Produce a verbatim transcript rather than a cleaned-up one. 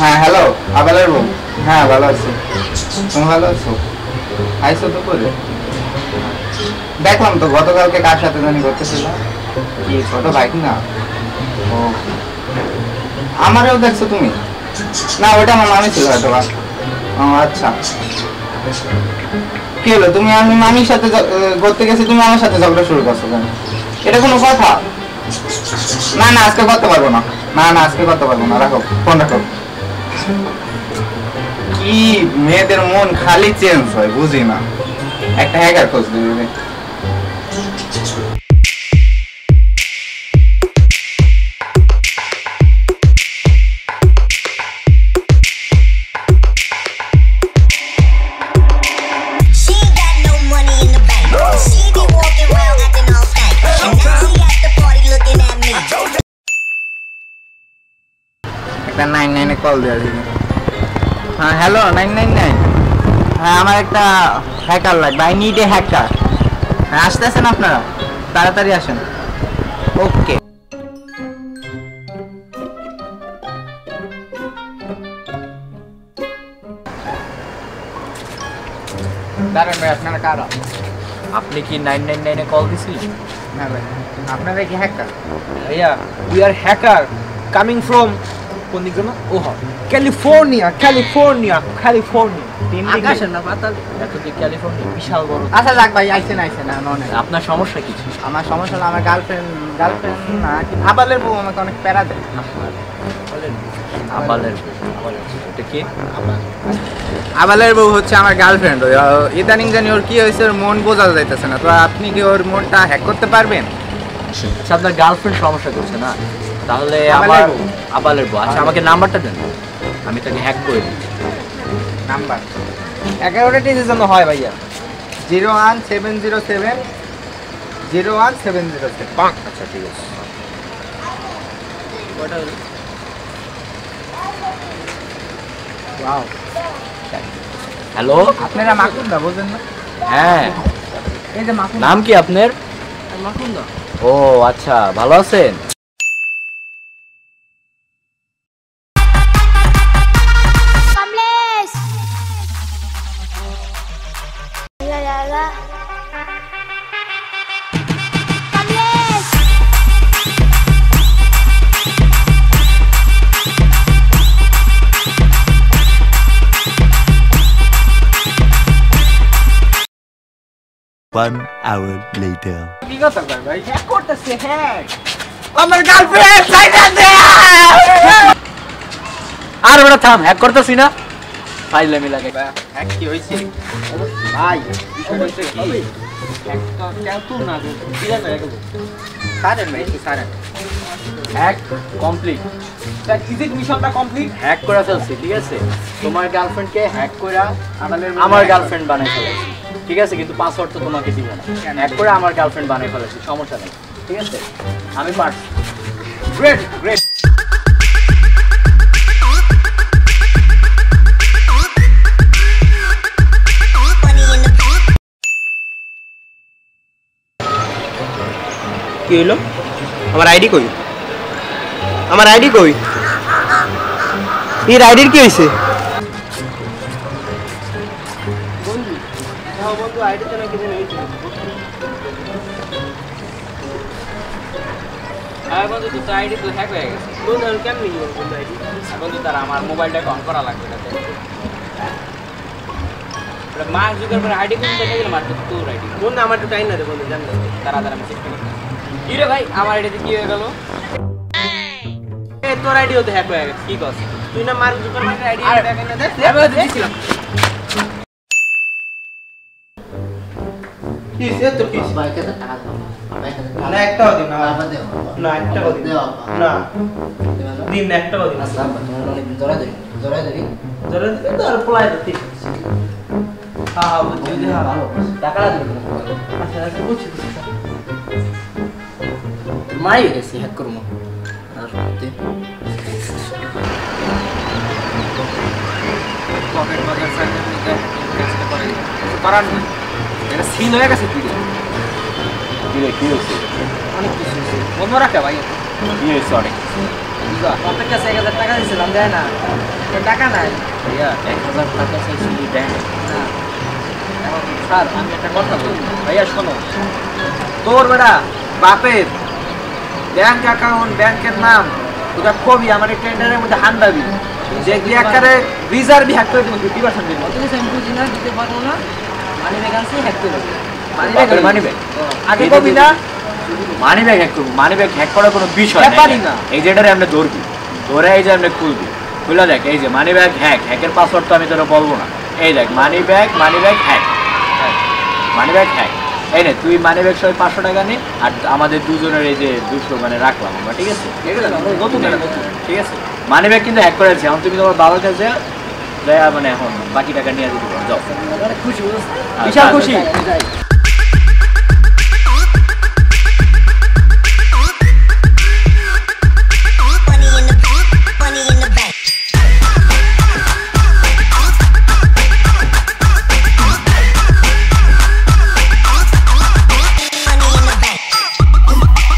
হ্যাঁ হ্যালো, আবালের বউ। হ্যাঁ ভালো আছি, তুমি ভালো আছো? আইসো তো করে দেখলাম তো গতকালকে কার সাথে জানি করতেছিল, কি ছোট ভাই না? ও আমারও দেখছো তুমি? না ওটা আমার মামি ছিল হয়তো। ও আচ্ছা, কি হলো? তুমি আমি মামির সাথে করতে গেছি, তুমি আমার সাথে ঝগড়া শুরু করছো কেন? এটা কোনো কথা? না না আজকে করতে পারবো না, না না আজকে করতে পারবো না, রাখো ফোন রাখো। কি মেয়েদের মন খালি চেঞ্জ হয় বুঝি না, একটা হ্যাকার খোঁজ দিবে। একটা নাইন নাইনে কল দেওয়া দিবি। হ্যাঁ হ্যালো নাইন নাইন নাইন, হ্যাঁ আমার একটা হ্যাকার লাগবে, আই নিড এ হ্যাকার। হ্যাঁ আসতেছেন আপনারা, তাড়াতাড়ি আসেন। ওকে দাঁড়ান ভাই, আপনারা কারা? আপনি কি নাইন নাইন নাইনে কল দিছিলেন? হ্যাঁ ভাই, আপনারা কি হ্যাকার? ভাইয়া we are hacker coming from কোন দিক জানো? ওহা ক্যালিফোর্নিয়া, ক্যালিফোর্নিয়া, ক্যালিফোর্নিয়া। আকাশের না পাতাল, এত যে ক্যালিফোর্নিয়া বিশাল বড়। আচ্ছা যাক ভাই, আইছেন আইছেন না নয়। আপনার সমস্যা কি? আমার সমস্যা হলো আমার গার্লফ্রেন্ড, গার্লফ্রেন্ড না কি আবালের বউ আমাকে অনেক প্যারা দেয়। আবালের বউ? আবালের বউ এটা কি? আবালের বউ হচ্ছে আমার গার্লফ্রেন্ড। ইদানিং জানি ওর কি হয়েছে, ওর মন বোঝা যাইতেছে না। তো আপনি কি ওর মনটা হ্যাক করতে পারবেন? আচ্ছা আপনার গার্লফ্রেন্ড সমস্যা করছে না, তাহলে আমার আবালের বউ। আচ্ছা আমাকে নাম্বারটা দেন, আমি তাকে হ্যাক করে দিই। নাম্বার এগারোটা টেজের জন্য হয় ভাইয়া। Zero one seven zero seven zero one seven zero seven. আচ্ছা ঠিক আছে। হ্যালো, আপনারা মাকুন দা বোঝেন না? হ্যাঁ এই যে মাকুন। নাম কি আপনার? মাকুন দা। ও আচ্ছা, ভালো আছেন? One hour later. কি কথা কর ভাই? হ্যাক করতেছে, হ্যাক আমার গার্লফ্রেন্ড সাইডা দে। আর বড় থাম, হ্যাক করতেছি না, ফাইলে মিলা গে। হ্যাক কি হইছে ভাই? বিষয়টা কি? হ্যাক তো কেউ তো না গো, কি জানো এগুলো? সারেন ভাই, কি সারেন? Hack complete. স্যার ইজিট মিশনটা কমপ্লিট। হ্যাক করে ফেলছি, ঠিক আছে? তোমার গার্লফ্রেন্ডকে হ্যাক করে আমাদের আমার গার্লফ্রেন্ড বানাই ফেলেছি, ঠিক আছে? কিন্তু পাসওয়ার্ড তো তোমাকে দিব না। হ্যাক করে আমার গার্লফ্রেন্ড বানাই ফেলেছি, সমস্যা নেই, ঠিক আছে? আমি পারছি। Great great. কি হইলো? আমার আইডি কই? আমার আইডি কই? এর আইডির কি হইছে? বন্ধু, হ্যাঁ বন্ধু, আইডি তো নাকি জানি হইছে। হ্যাঁ বন্ধু, তো আইডি তো হ্যাক হয়ে গেছে। বন্ধু আমি কেমনে নিব বন্ধু আইডি? বন্ধু তার আমার মোবাইলটা অন করা লাগবে না। মা যুগের পরে আইডি কোন থেকে গেল? মার তো তোর আইডি। বন্ধু আমার একটু টাইম না দে বন্ধু, জান না। তারা তারা আমি চেক করি। কি রে ভাই, আমার আইডিতে কি হয়ে গেল? এ তোর আইডিও তো হ্যাক হয়ে গেছে। কি কস? তুই না মার্ক জুকারবার্গের আইডি দেখে না দে। আমি তো দিছিলাম। কি সে তো কি? বাইকে তো টাকা দাও না। না একটাও দিন না। বাবা দেও। না একটাও দিন দেও না। না দিন না একটাও দিন। আচ্ছা তোমার অনেক জোরে ধরি জোরে ধরি জোরে দিবি তো আর পলাই দিতে। হ্যাঁ হ্যাঁ বুঝছি যে হ্যাঁ ভালো টাকাটা দিবি আচ্ছা আচ্ছা বুঝছি। মারি গেছি হ্যাক করব আর সত্যি পকেট পকেট সাইডে নিতে কাজটা করে করার না, এটা সিল হয়ে গেছে। কি কি রে, কি হয়েছে? অনেক কিছু বন্ধ রাখা ভাই, কি হয়েছে? অনেক এই বুঝা আপনার কাছে এক হাজার টাকা দিয়েছিলাম দেয় না এ টাকা নাই ভাইয়া এক হাজার টাকা চাইছিলি দেন না এখন স্যার আমি একটা কথা বলি ভাইয়া শোনো তোর বেটা বাপের ব্যাংক অ্যাকাউন্ট ব্যাংকের নাম ওটা কবি আমার এই টেন্ডারের মধ্যে হান্দাবি যে কি আকারে রিজার্ভই হ্যাক করে দিব ফিফটি পার্সেন্ট দিব অত কিছু আমি বুঝি না দিতে পারবো না মানি ব্যাগ আনছি হ্যাক করে মানি ব্যাগ মানি ব্যাগ আগে এই কবি না মানি ব্যাগ হ্যাক করবো মানি ব্যাগ হ্যাক করার কোনো বিষয় ব্যাপারই না। এই যেটারে আমরা ধরবি ধরে এই যে আমরা খুলবি খুলে দেখ এই যে মানি ব্যাগ হ্যাক হ্যাকের পাসওয়ার্ড তো আমি তোরা বলবো না এই দেখ money bag money bag hack money bag hack এই নে তুই মানি ব্যাগ সবাই পাঁচশো টাকা নে আর আমাদের দুজনের এই যে দুশো মানে রাখলাম আমরা ঠিক আছে নতুন এটা নতুন ঠিক আছে মানি ব্যাগ কিন্তু হ্যাক করেছি এখন তুমি তোমার বাবার কাছে যাও যাই মানে এখন বাকি টাকা নিয়ে যেতে পারো যাও খুশি বিশাল খুশি